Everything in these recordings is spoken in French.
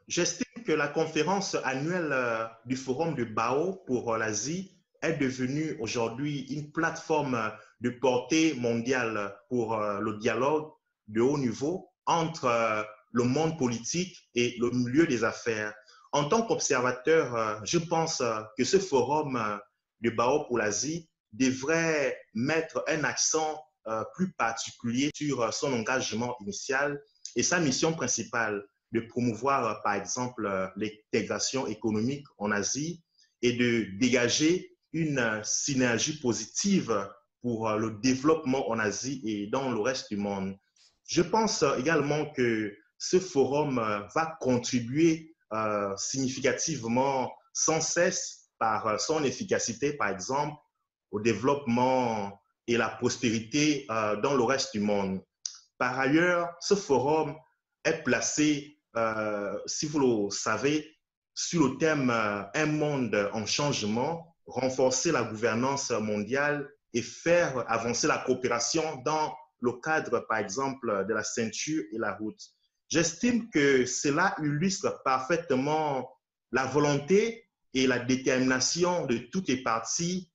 J'estime que la conférence annuelle du Forum de Bao pour l'Asie est devenue aujourd'hui une plateforme de portée mondiale pour le dialogue de haut niveau entre le monde politique et le milieu des affaires. En tant qu'observateur, je pense que ce forum de Bao pour l'Asie devrait mettre un accent plus particulier sur son engagement initial et sa mission principale de promouvoir, par exemple, l'intégration économique en Asie et de dégager une synergie positive pour le développement en Asie et dans le reste du monde. Je pense également que ce forum va contribuer significativement sans cesse par son efficacité, par exemple, au développement et la prospérité dans le reste du monde. Par ailleurs, ce forum est placé, si vous le savez, sur le thème Un monde en changement, renforcer la gouvernance mondiale et faire avancer la coopération dans le cadre, par exemple, de la ceinture et la route. J'estime que cela illustre parfaitement la volonté et la détermination de toutes les parties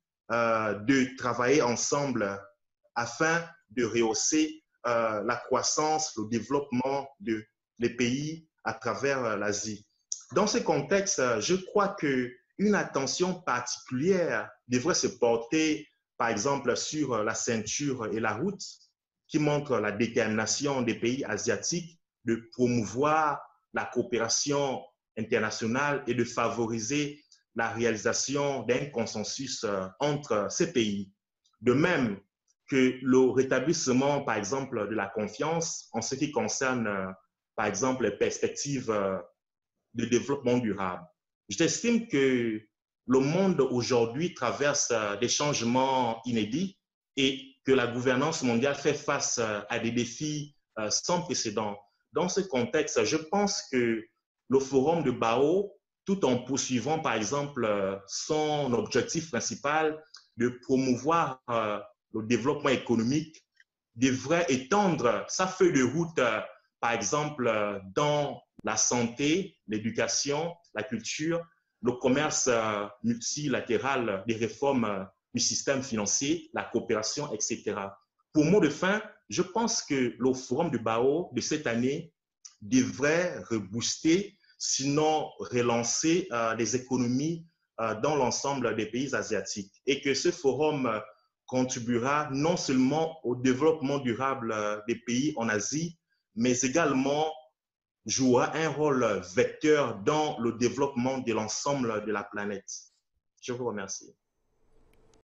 de travailler ensemble afin de rehausser la croissance, le développement des pays à travers l'Asie. Dans ce contexte, je crois qu'une attention particulière devrait se porter, par exemple, sur la ceinture et la route, qui montre la détermination des pays asiatiques de promouvoir la coopération internationale et de favoriser la réalisation d'un consensus entre ces pays. De même que le rétablissement, par exemple, de la confiance en ce qui concerne, par exemple, les perspectives de développement durable. J'estime que le monde aujourd'hui traverse des changements inédits et que la gouvernance mondiale fait face à des défis sans précédent. Dans ce contexte, je pense que le forum de Bao, tout en poursuivant, par exemple, son objectif principal de promouvoir le développement économique, devrait étendre sa feuille de route, par exemple, dans la santé, l'éducation, la culture, le commerce multilatéral, les réformes du système financier, la coopération, etc. Pour mot de fin, je pense que le forum de Bao de cette année devrait rebooster, sinon relancer les économies dans l'ensemble des pays asiatiques et que ce forum contribuera non seulement au développement durable des pays en Asie, mais également jouera un rôle vecteur dans le développement de l'ensemble de la planète. Je vous remercie.